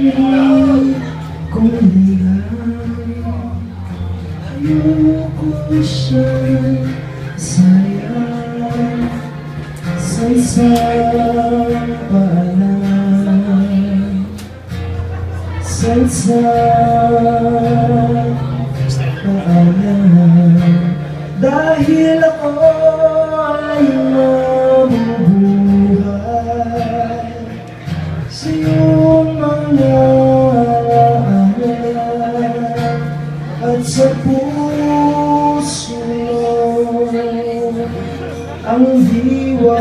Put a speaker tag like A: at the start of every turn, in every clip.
A: kung hilang ayoko siyang sayang sa isang paalam, sa isang paalam, dahil ako ay mabubuhay sa iyong mga alaala at sa puso ang diwa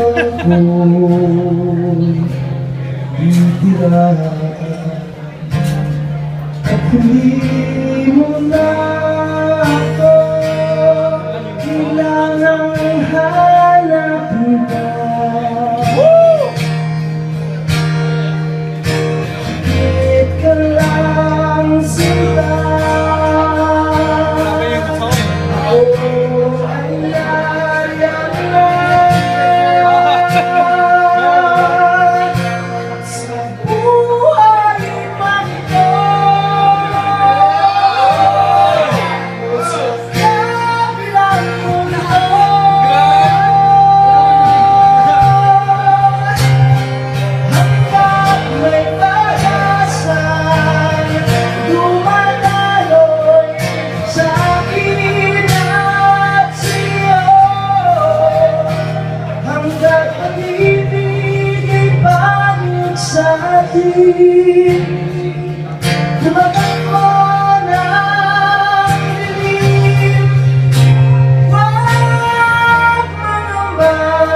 A: ko'y itira at hindi mo na ako kailangang hanapin ka. Bakit ka lang sinta? Ako ay nayan na sa buhay magto. Sa kabilang mundo hanggang may pag-asa'y dumadaloy sa akin at sa'yo, hanggang pag-ibig ay pangit sa atin. Lumagan mo ng dilim, huwag mangamba,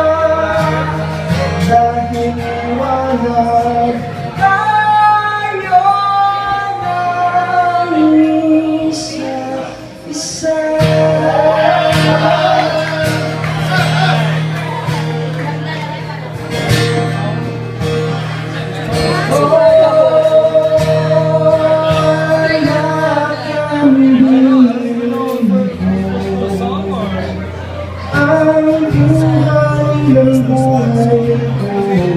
A: dahil liwanag tayo ng isa-isa. Ang buhay ng buhay ko,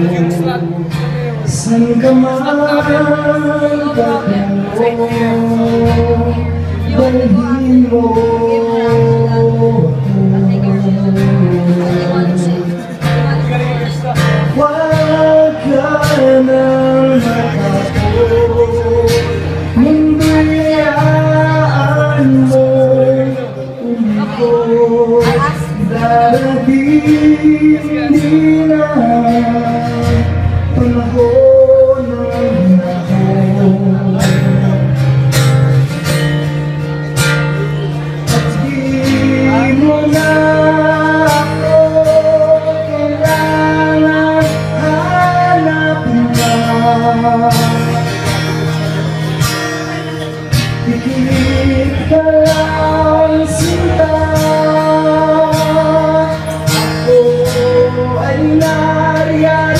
A: saan ka man tatango, dalhin mo ako. Huwag ka nang makako, mundo'y hayaan mo'y umiko. Darating din ang panahon ng ako, at di mo na ako kailangan hanapin pa. Pikit ka lang sinta, ay nariyan